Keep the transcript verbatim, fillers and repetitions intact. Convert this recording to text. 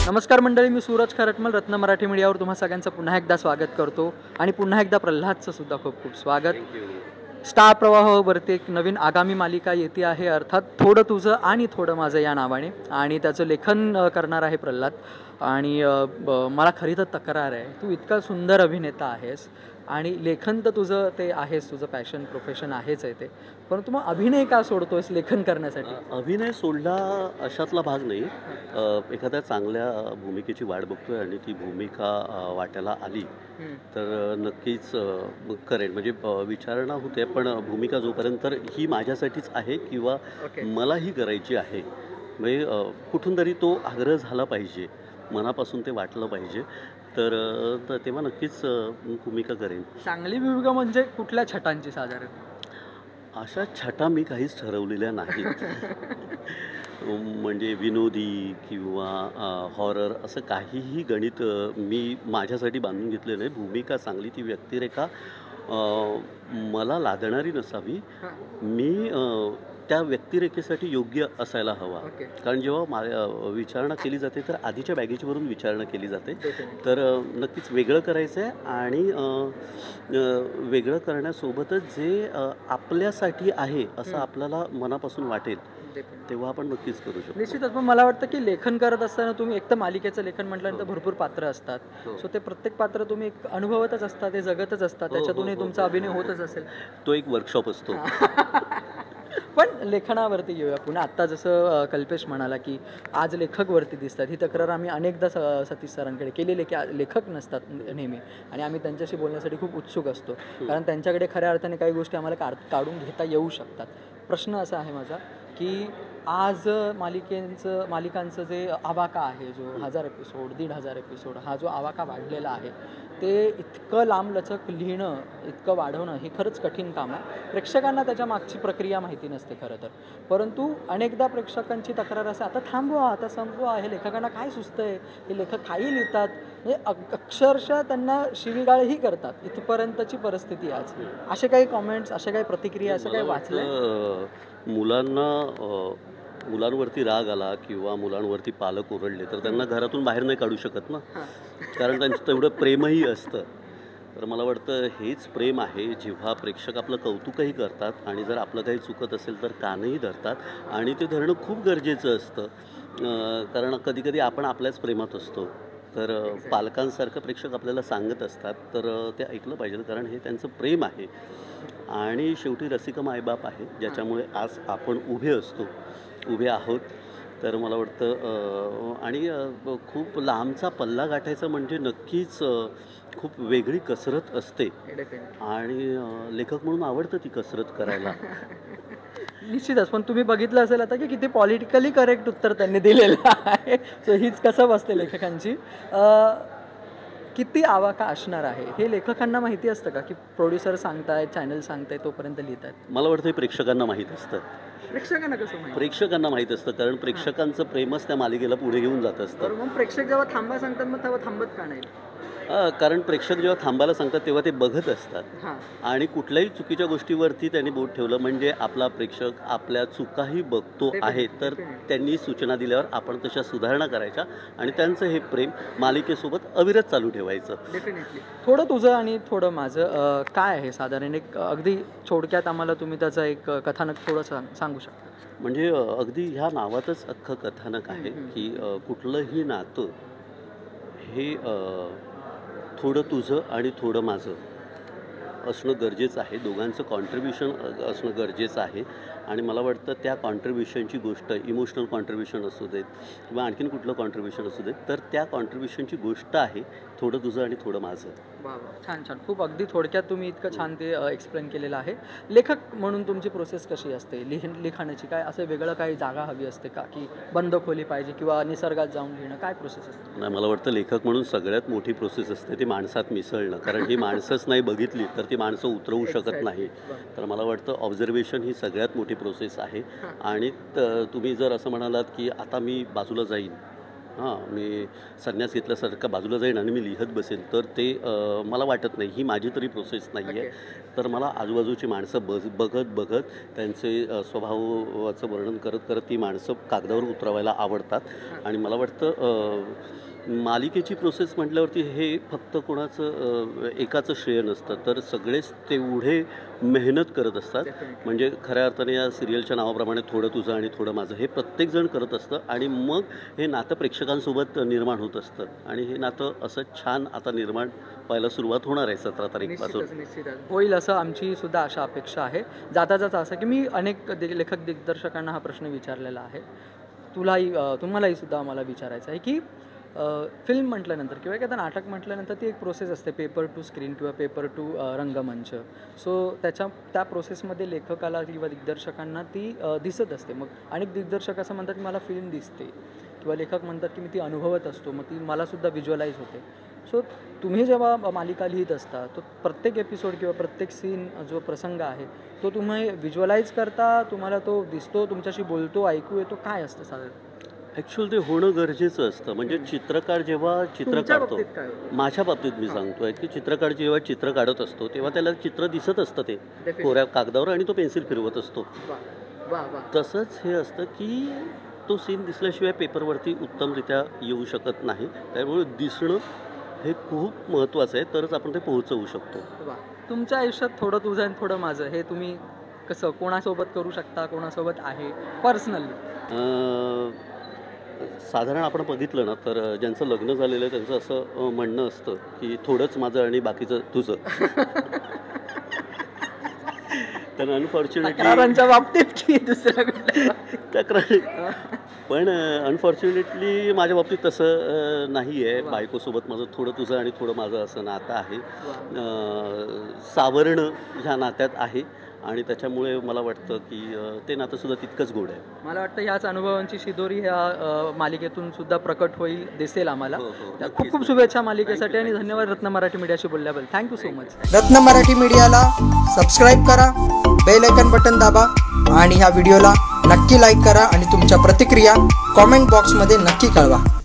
नमस्कार मंडळी, मी सूरज खरटमल रत्न मराठी मीडियावर तुम्हा सगळ्यांचं पुन्हा एकदा स्वागत करतो आणि पुन्हा एकदा प्रल्हादचं सुद्धा खूप खूप स्वागत. स्टार प्रवाहावरती एक नवीन आगामी मालिका येते आहे, अर्थात थोडं तुझं आणि थोडं माझं या नावाने, आणि त्याचं लेखन करणार आहे प्रल्हाद. आणि मला खरी तर तक्रार आहे, तू इतका सुंदर अभिनेता आहेस आणि लेखन तर तुझं ते आहेस, तुझं पॅशन प्रोफेशन आहेच आहे ते, परंतु मग अभिनय का सोडतोयस लेखन करण्यासाठी? अभिनय सोडला अशातला भाग नाही. एखाद्या चांगल्या भूमिकेची वाट बघतोय आणि ती भूमिका वाट्याला आली तर नक्कीच करेन. म्हणजे विचारणा होते, पण भूमिका जोपर्यंत ही माझ्यासाठीच आहे किंवा मलाही करायची आहे, म्हणजे कुठून तरी तो आग्रह झाला पाहिजे, मनापासून ते वाटलं पाहिजे, तर तेव्हा नक्कीच भूमिका करेन. चांगली भूमिका म्हणजे कुठल्या छटांची साधारण? अशा छटा मी काहीच ठरवलेल्या नाहीत. म्हणजे विनोदी किंवा हॉरर असं काहीही गणित मी माझ्यासाठी बांधून घेतलं नाही. भूमिका चांगली, ती व्यक्तिरेखा मला लादणारी नसावी, मी त्या व्यक्तिरेखेसाठी योग्य असायला हवा. कारण जेव्हा मा विचारणा केली जाते तर आधीच्या बॅगेजवरून विचारणा केली जाते. तर नक्कीच वेगळं करायचं आहे आणि वेगळं करण्यासोबतच जे आपल्यासाठी आहे असं आपल्याला मनापासून वाटेल तेव्हा आपण नक्कीच करू शकतो. निश्चितच. पण मला वाटतं की लेखन करत असताना तुम्ही एक तर मालिकेचं लेखन म्हटल्यानंतर भरपूर पात्र असतात, सो ते प्रत्येक पात्र तुम्ही एक अनुभवतच असतात, ते जगतच असतात, त्याच्यातूनही तुमचा अभिनय होतच असेल. तो एक वर्कशॉप असतो. पण लेखनावरती येऊया पुन्हा. आत्ता जसं कल्पेश म्हणाला की आज लेखकवरती दिसतात, ही तक्रार आम्ही अनेकदा स सतीश सरांकडे केलेली की लेखक नसतात नेहमी, आणि आम्ही त्यांच्याशी बोलण्यासाठी खूप उत्सुक असतो, कारण त्यांच्याकडे खऱ्या अर्थाने काही गोष्टी आम्हाला काढ काढून घेता येऊ शकतात. प्रश्न असा आहे माझा की आज मालिकेंचं मालिकांचं जे आवाका आहे, जो हजार एपिसोड दीड हजार एपिसोड हा जो आवाका वाढलेला आहे, ते इतकं लांबलचक लिहिणं, इतकं वाढवणं हे खरंच कठीण काम आहे. प्रेक्षकांना त्याच्या मागची प्रक्रिया माहिती नसते खरं तर, परंतु अनेकदा प्रेक्षकांची तक्रार असते, आता थांबवा, आता संपवा, हे लेखकांना काय सुचतंय, हे लेखक काही लिहितात, म्हणजे अक्षरशः त्यांना शिवीगाळही करतात, इथपर्यंतची परिस्थिती आज. असे काही कॉमेंट्स, अशा काही प्रतिक्रिया, असं काही वाचलं? मुलांना मुलांवरती राग आला किंवा मुलांवरती पालक ओरडले तर त्यांना घरातून बाहेर नाही काढू शकत ना, कारण त्यांचं तेवढं प्रेमही असतं. तर मला वाटतं हेच प्रेम आहे, जेव्हा प्रेक्षक आपलं कौतुकही करतात आणि जर आपलं काही चुकत असेल तर कानही धरतात, आणि ते धरणं खूप गरजेचं असतं. कारण कधी कधी आपण आपल्याच प्रेमात असतो, तर पालकांसारखं प्रेक्षक आपल्याला सांगत असतात तर ते ऐकलं पाहिजे, कारण हे त्यांचं प्रेम आहे. आणि शेवटी रसिक मायबाप आहे, ज्याच्यामुळे आज आपण उभे असतो, उभे आहोत. तर मला वाटतं आणि खूप लांबचा पल्ला गाठायचा म्हणजे नक्कीच खूप वेगळी कसरत असते, आणि लेखक म्हणून आवडतं ती कसरत करायला. निश्चितच. पण तुम्ही बघितलं असेल आता की किती पॉलिटिकली करेक्ट उत्तर त्यांनी दिलेलं आहे, सो हीच कसं बसते लेखकांची. किती आवाका असणार आहे हे लेखकांना माहिती असतं का, की प्रोड्युसर सांगतायत, चॅनल सांगताय, तोपर्यंत लिहितात? मला वाटतं हे प्रेक्षकांना माहीत असतं. प्रेक्षकांना कसं माहिती? प्रेक्षकांना माहीत असतं, कारण प्रेक्षकांचं प्रेमच त्या मालिकेला पुढे घेऊन जात असतं. मग प्रेक्षक जेव्हा थांबा सांगतात, मग तेव्हा थांबत का नाही? कारण प्रेक्षक जेव्हा थांबायला सांगतात तेव्हा ते बघत असतात, आणि कुठल्याही चुकीच्या गोष्टीवरती त्यांनी बोट ठेवलं म्हणजे आपला प्रेक्षक आपल्या चुकाही बघतो आहे, तर त्यांनी सूचना दिल्यावर आपण तशा सुधारणा करायच्या आणि त्यांचं हे प्रेम मालिकेसोबत अविरत चालू ठेवायचं. डेफिनेटली. थोडं तुझं आणि थोडं माझं काय आहे साधारण, एक अगदी थोडक्यात आम्हाला तुम्ही त्याचं एक कथानक थोडं सांग सांगू शकता? म्हणजे अगदी ह्या नावातच अख्खं कथानक आहे की कुठलंही नातं हे थोडं तुझं आणि थोडं माझं असणं गरजेचं आहे, दोघांचं कॉन्ट्रीब्युशन असणं गरजेचं आहे. आणि मला वाटतं त्या कॉन्ट्रीब्युशनची गोष्ट, इमोशनल कॉन्ट्रीब्युशन असू देत किंवा आणखीन कुठलं कॉन्ट्रीब्युशन असू देत, तर त्या कॉन्ट्रीब्युशनची गोष्ट आहे थोडं तुझं आणि थोडं माझं. वा वा, छान छान. खूप अगदी थोडक्यात तुम्ही इतकं छान ते एक्सप्लेन केलेलं आहे. लेखक म्हणून तुमची प्रोसेस कशी असते लिह लिखाणाची? काय असं वेगळं काही जागा हवी असते का, की बंद खोली पाहिजे किंवा निसर्गात जाऊन लिहिणं, काय प्रोसेस असते? नाही, मला वाटतं लेखक म्हणून सगळ्यात मोठी प्रोसेस असते ती माणसात मिसळणं, कारण ही माणसंच नाही बघितली तर ती माणसं उतरवू शकत नाही. तर मला वाटतं ऑब्झर्वेशन ही सगळ्यात मोठी प्रोसेस आहे. आणि तुम्ही जर असं म्हणालात की आता मी बाजूला जाईन हां मी संन्यास घेतल्यासारखा बाजूला जाईन आणि मी लिहित बसेन तर ते अ, मला वाटत नाही. ही माझी तरी प्रोसेस नाही आहे. तर मला आजूबाजूची माणसं बघ बघत बघत त्यांचे अ, स्वभावाचं वर्णन करत करत ती माणसं कागदावर उतरवायला आवडतात आणि मला वाटतं अ, मालिकेची प्रोसेस म्हटल्यावरती हे फक्त कोणाचं अ, एकाचं श्रेय नसतं तर सगळेच तेवढे मेहनत करत असतात. म्हणजे खऱ्या अर्थाने या सिरियलच्या नावाप्रमाणे थोडं तुझं आणि थोडं माझं हे प्रत्येकजण करत असतं आणि मग हे नातं प्रेक्षकांसोबत निर्माण होत असतं आणि हे नातं असं छान आता निर्माण व्हायला सुरुवात होणार आहे सतरा तारीखपासून. निश्चितच निश्चितच होईल असं आमची सुद्धा आशा अपेक्षा आहे. जाता जाता असं की मी अनेक दि लेखक दिग्दर्शकांना हा प्रश्न विचारलेला आहे. तुलाही अ, तुम्हालाही सुद्धा मला विचारायचं आहे की फिल्म म्हटल्यानंतर किंवा एखादं नाटक म्हटल्यानंतर ती एक प्रोसेस असते पेपर टू स्क्रीन किंवा पेपर टू रंगमंच. सो त्याच्या त्या प्रोसेसमध्ये लेखकाला किंवा दिग्दर्शकांना ती अ, दिसत असते. मग अनेक दिग्दर्शक असं म्हणतात की मला फिल्म दिसते किंवा लेखक म्हणतात की मी ती अनुभवत असतो मग ती मलासुद्धा व्हिज्युअलाइज होते. सो तुम्ही जेव्हा मालिका लिहित असता तो प्रत्येक एपिसोड किंवा प्रत्येक सीन जो प्रसंग आहे तो तुम्ही व्हिज्युअलाइज करता, तुम्हाला तो दिसतो, तुमच्याशी बोलतो, ऐकू येतो, काय असतं साधारण? ॲक्च्युअली ते होणं गरजेचं असतं. म्हणजे चित्रकार जेव्हा चित्र तुमच्या काढतो बाबतीत काय होतं? माझ्या बाबतीत मी सांगतोय की चित्रकार जेव्हा चित्र काढत असतो तेव्हा त्याला चित्र दिसत असतं ते Definitely. कोऱ्या कागदावर आणि तो पेन्सिल फिरवत असतो. वा वा वा तसंच हे असतं की तो सीन दिसल्याशिवाय पेपरवरती उत्तमरित्या येऊ शकत नाही. त्यामुळे दिसणं हे खूप महत्त्वाचं आहे तरच आपण ते पोहोचवू शकतो. वा तुमच्या आयुष्यात थोडं तुझं आणि थोडं माझं हे तुम्ही कसं कोणासोबत करू शकता, कोणासोबत आहे पर्सनली? अं, साधारण आपण बघितलं ना तर ज्यांचं लग्न झालेलं आहे त्यांचं असं अं, म्हणणं असतं की थोडंच माझं आणि बाकीचं तुझं. तर अनफॉर्च्युनेटली तक्रारांच्या बाबतीत की दुसऱ्या कुठल्या? तक्रार पण अनफॉर्च्युनेटली माझ्या बाबतीत तसं नाही आहे. बायकोसोबत माझं थोडं तुझं आणि थोडं माझं असं नातं आहे. अं, सावरणं ह्या नात्यात आहे आणि त्याच्यामुळे मला वाटतं की अं, ते नातंसुद्धा तितकंच गोड आहे. मला वाटतं ह्याच अनुभवांची शिदोरी ह्या अ, मालिकेतून सुद्धा प्रकट होईल, दिसेल आम्हाला. हो, हो, त्या नक्कीच, खूप खूप नक्कीच. शुभेच्छा मालिकेसाठी आणि धन्यवाद रत्न मराठी मीडियाशी बोलल्याबद्दल. Thank you so much. Ratna Marathi मीडियाला सबस्क्राईब करा, बेल आयकन बटन दाबा आणि ह्या व्हिडिओला नक्की लाईक करा आणि तुमच्या प्रतिक्रिया कॉमेंट बॉक्समध्ये नक्की कळवा.